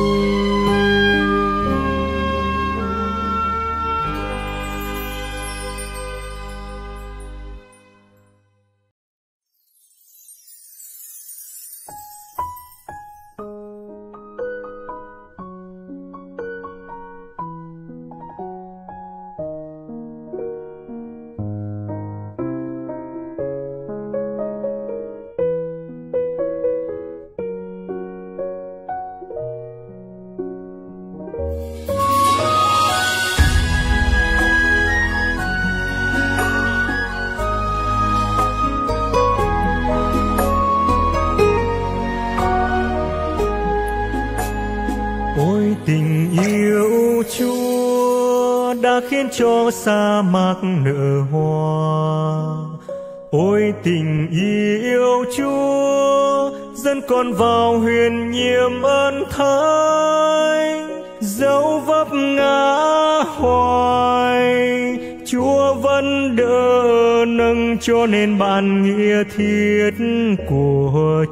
Tình yêu Chúa đã khiến cho sa mạc nở hoa. Ôi tình yêu Chúa dẫn con vào huyền nhiệm ơn thánh, dẫu vấp ngã hoài Chúa vẫn đỡ nâng, cho nên bạn nghĩa thiết của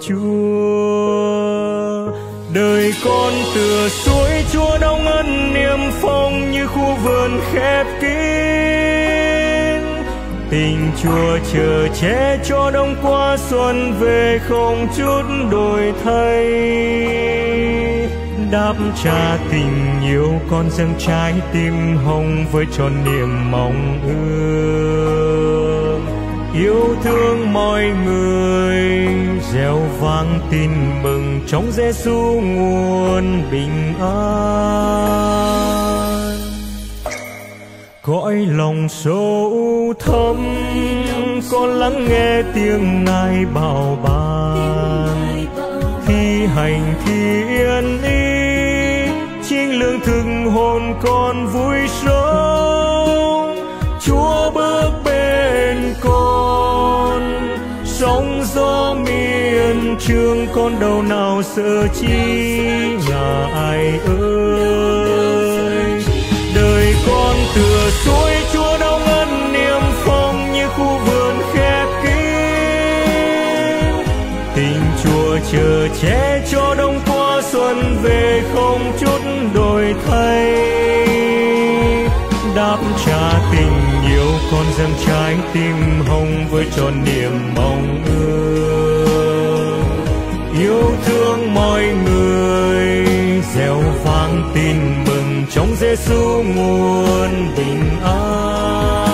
Chúa. Đời con tựa suối Chúa đong ân niềm phong, như khu vườn khép kín. Tình Chúa chờ che cho đông qua xuân về, không chút đổi thay. Đáp trả tình yêu con dâng trái tim hồng với tròn niềm mong ước. Yêu thương mọi người, reo vang tin mừng trong Giêsu nguồn bình an. Cõi lòng sâu thẳm con lắng nghe tiếng Ngài bảo ban, thi hành thiên ý chính lương thực hồn con vui sống. Chúa bước bên con, sóng gió miền trường con đâu nào sợ chi ngại ơi. Đời con tựa suối Chúa đong ân niềm phong, như khu vườn khép kín. Tình Chúa chờ che cho đông qua xuân về, không chút đổi thay. Đáp trả tình yêu con dâng trái tim hồng với tròn niềm mong ước. Yêu thương mọi người, reo vang tin mừng trong Giêsu nguồn bình an.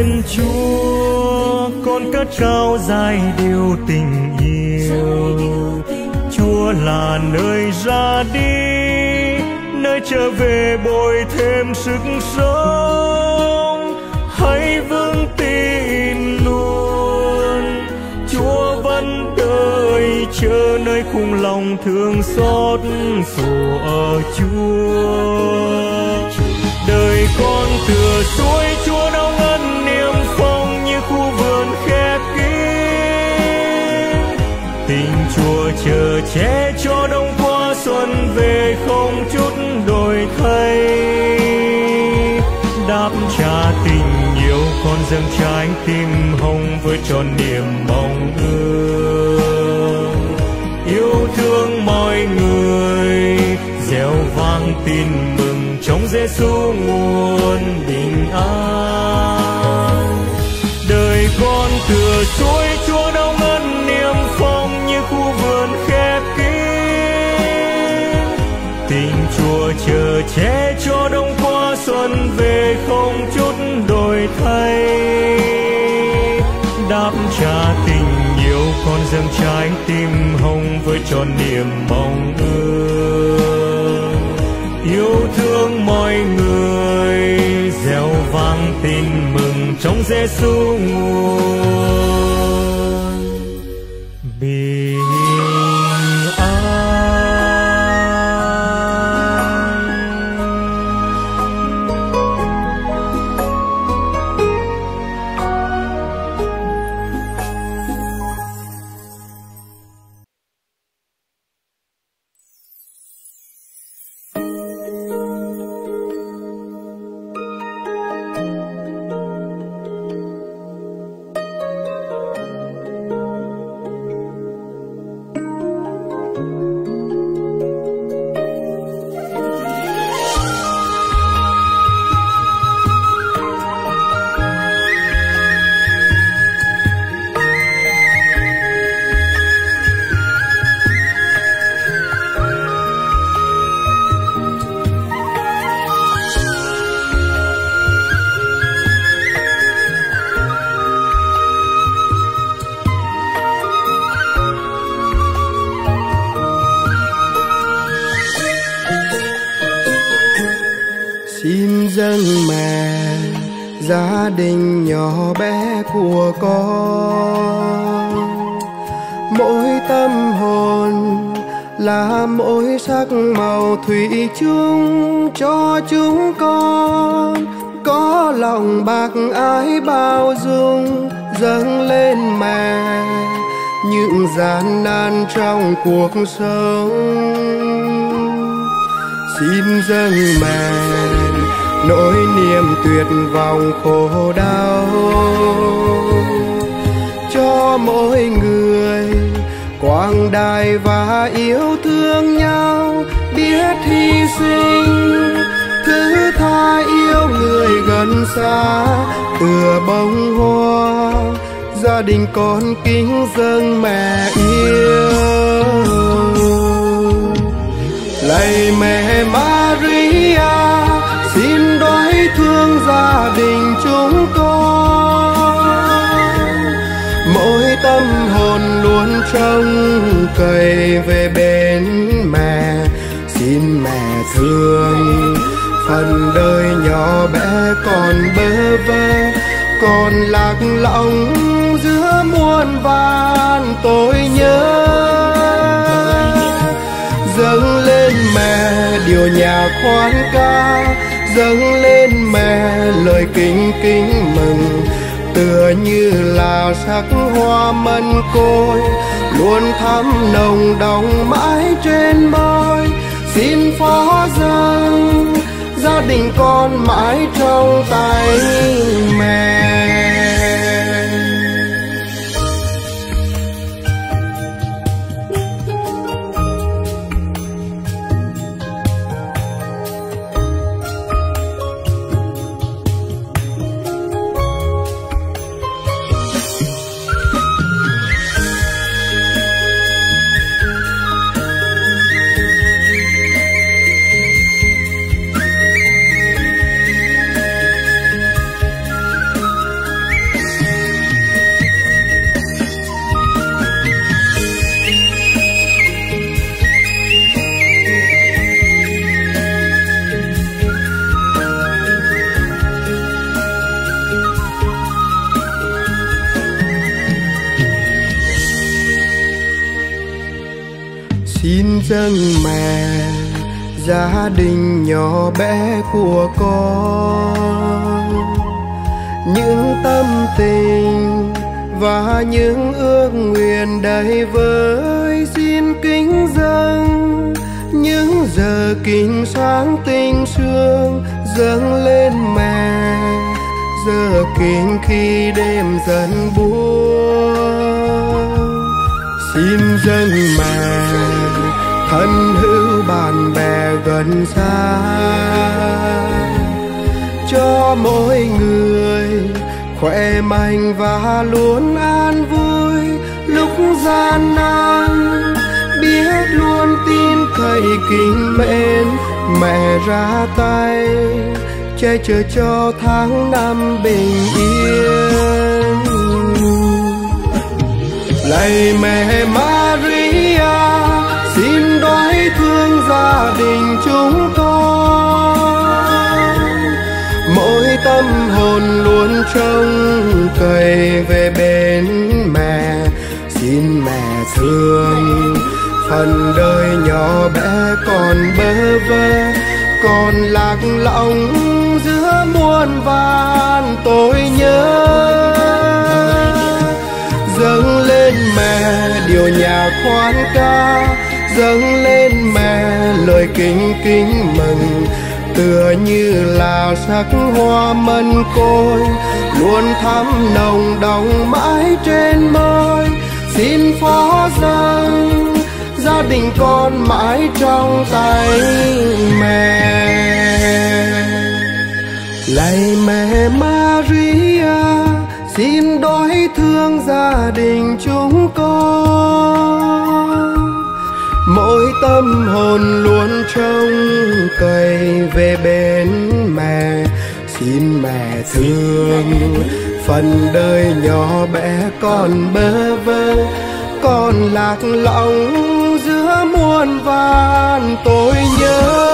lên Chúa, con cất cao dài điều tình yêu. Chúa là nơi ra đi, nơi trở về bồi thêm sức sống. Hãy vững tin luôn, Chúa vẫn đợi chờ nơi khung lòng thương xót phù ở Chúa. Đời con tựa suối Chúa đong ân niềm phong như khu vườn khép kín. Tình Chúa chờ che cho đông qua xuân về không chút đổi thay. Đáp trả tình yêu con dâng trái tim hồng với tròn niềm mong ước. Yêu thương mọi người reo vang tin mừng trong Giêsu nguồn bình an. Đời con tựa suối Chúa đong ân niềm phong như khu vườn khép kín. Tình Chúa chờ che cho đông qua xuân về không chút đổi thay. Đáp trả tình yêu con dâng trái tim hồng với tròn niềm mong ước. Yêu thương mọi người reo vang tin mừng trong Giêsu nguồn bình an. Xin dâng mẹ gia đình nhỏ bé của con. Mỗi tâm hồn là mỗi sắc màu thủy chung cho chúng con. Có lòng bác ái bao dung dâng lên mẹ những gian nan trong cuộc sống. Xin dâng mẹ nỗi niềm tuyệt vọng khổ đau cho mỗi người quang đài và yêu thương nhau, biết hy sinh thứ tha yêu người gần xa. Tựa bông hoa gia đình con kính dâng mẹ yêu. Lạy mẹ Maria xin đoái thương gia đình chúng con. Mỗi tâm hồn luôn trông cậy về bên mẹ. Xin mẹ thương phần đời nhỏ bé còn bơ vơ, còn lạc lõng giữa muôn vàn tội nhớ. Dâng lên mẹ điều nhạc khoan ca, dâng lên mẹ lời kính kính mừng. Tựa như là sắc hoa mân côi luôn thắm nồng đọng mãi trên môi. Xin phó dâng gia đình con mãi trong tay mẹ. Xin dâng mẹ gia đình nhỏ bé của con, những tâm tình và những ước nguyện đầy vơi xin kính dâng. Những giờ kính sáng tinh sương dâng lên mẹ, giờ kính khi đêm dần buông. Xin dâng mẹ thân hữu bạn bè gần xa, cho mỗi người khỏe mạnh và luôn an vui lúc gian nan. Biết luôn tin thầy kính mến mẹ ra tay che chở cho tháng năm bình yên. Lạy mẹ Maria, xin đoái thương gia đình chúng con. Mỗi tâm hồn luôn trông cậy về bên mẹ, xin mẹ thương. Phần đời nhỏ bé còn bơ vơ, còn lạc lõng giữa muôn vàn tội nhớ. Dâng lên mẹ điều nhạc khoan ca, dâng lên mẹ lời kính kính mừng. Tựa như là sắc hoa mân côi luôn thắm nồng đọng mãi trên môi. Xin phó dâng gia đình con mãi trong tay mẹ. Lạy mẹ Maria, xin đói thương gia đình chúng con. Mỗi tâm hồn luôn trông cậy về bên mẹ, xin mẹ thương. Phần đời nhỏ bé còn bơ vơ, còn lạc lõng giữa muôn vàn tội nhớ.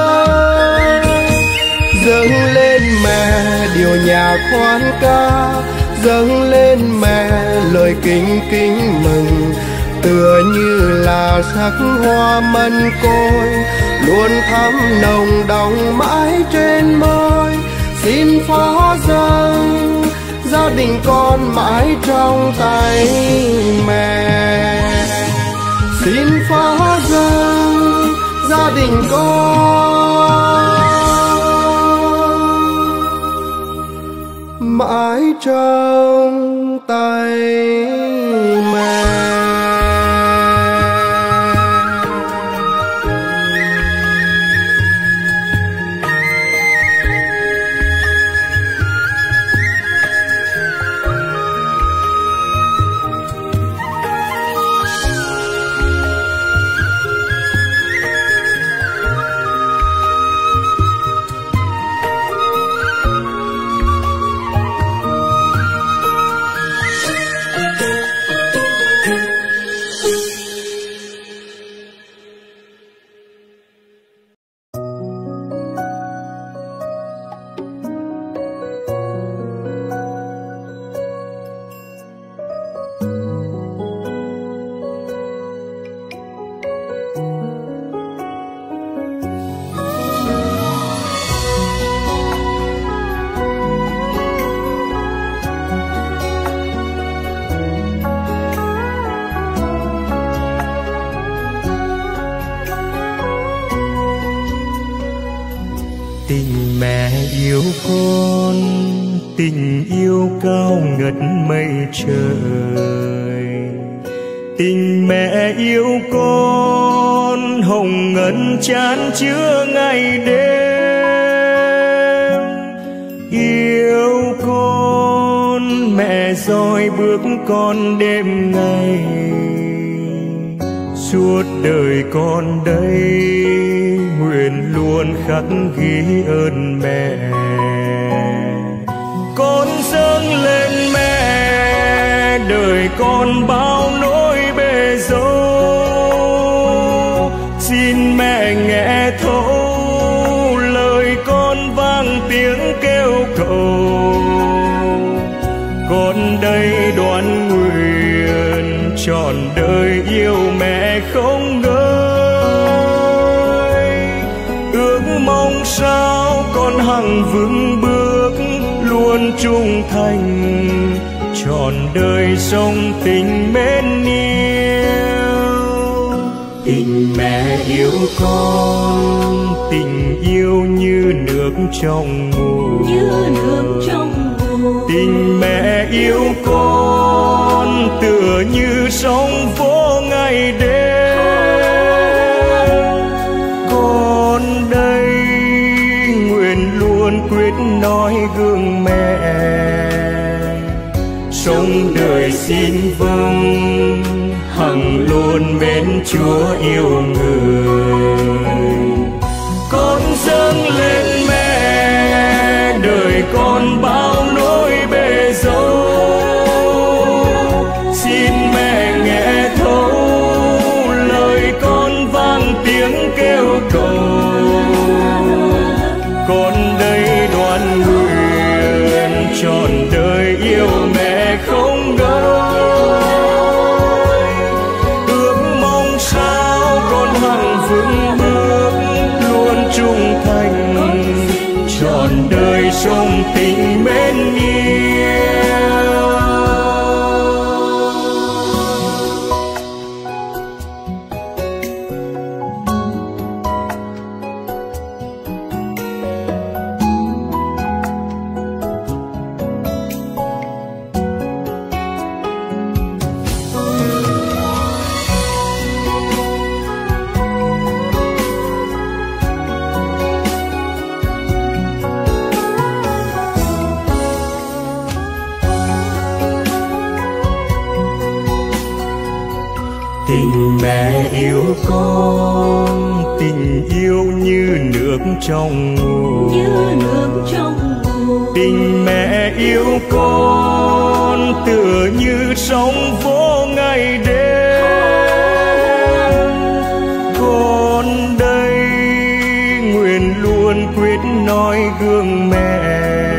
Dâng lên mẹ điều nhạc khoan ca, dâng lên mẹ lời kính kính mừng. Tựa như là sắc hoa mân côi luôn thắm nồng đọng mãi trên môi. Xin phó dâng gia đình con mãi trong tay mẹ. Xin phó dâng gia đình con mãi trong tay mẹ. Tình mẹ yêu con, tình yêu cao ngất mây trời. Tình mẹ yêu con, hồng ngân chan chứa ngày đêm. Yêu con, mẹ dõi bước con đêm ngày. Suốt đời con đây nguyện luôn khắc ghi ơn mẹ. Con dâng lên mẹ đời con bao nỗi bề dâu. Xin mẹ nghe thấu lời con vang tiếng kêu cầu. Con đây đoán nguyện trọn đời yêu mẹ không ngớt. hằng vững bước luôn trung thành, trọn đời sống tình mến yêu. Tình mẹ yêu con, tình yêu như nước trong mùa, như nước trong mùa. Tình mẹ yêu con tựa như sóng vỗ ngày đêm. Con đây nguyện luôn quyết nói gương mẹ, sống đời xin vâng hằng luôn mến Chúa yêu người. Con dâng lên mẹ, đời con bao nỗi bề dâu, xin mẹ nghe thấu lời con vang tiếng kêu cầu. Con đây đoan nguyện trọn đời yêu mẹ không ngơi, ước mong sao con hằng vững bước luôn trung thành, trọn đời sống tình mến yêu. Tình mẹ yêu con, tình yêu như nước trong mùa, như nước trong mùa. Tình mẹ yêu con tựa như sóng vỗ ngày đêm. Con đây nguyện luôn quyết nói gương mẹ,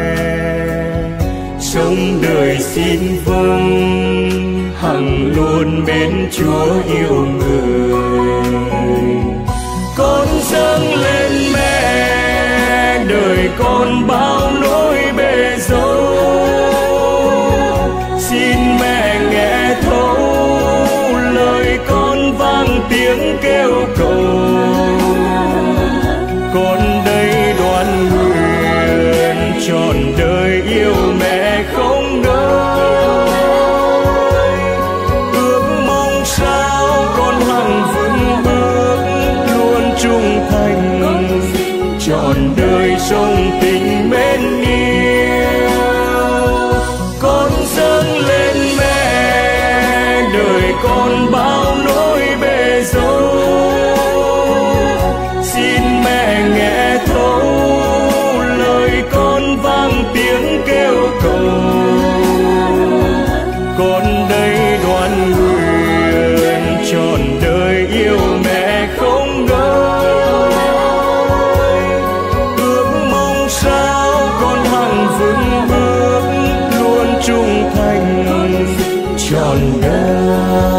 sống đời xin vâng hằng luôn mến Chúa yêu người. Con dâng lên mẹ, đời con bao nỗi bề dâu, xin mẹ nghe thấu lời con vang tiếng kêu cầu. Con đây đoan nguyện trọn đời yêu mẹ không ngơi, ước mong sao con hằng vững bước luôn trung thành, trọn đời sống tình mến yêu. Con dâng lên mẹ, đời con bao nỗi bề dâu, xin mẹ nghe thấu lời con vang tiếng kêu cầu. Con đây đoan nguyện trọn đời yêu mẹ không ngơi, ước mong sao con hằng vững bước luôn trung thành, trọn đời